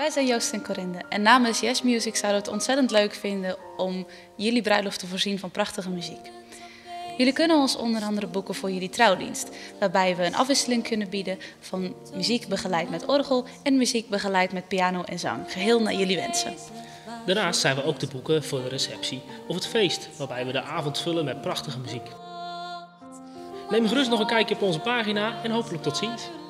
Wij zijn Joost en Corinde en namens Yes Music zouden we het ontzettend leuk vinden om jullie bruiloft te voorzien van prachtige muziek. Jullie kunnen ons onder andere boeken voor jullie trouwdienst, waarbij we een afwisseling kunnen bieden van muziek begeleid met orgel en muziek begeleid met piano en zang, geheel naar jullie wensen. Daarnaast zijn we ook te boeken voor de receptie of het feest, waarbij we de avond vullen met prachtige muziek. Neem gerust nog een kijkje op onze pagina en hopelijk tot ziens.